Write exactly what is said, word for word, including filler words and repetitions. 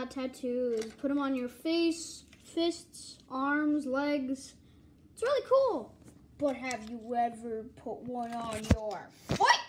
got tattoos. Put them on your face, fists, arms, legs. It's really cool. But have you ever put one on your foot?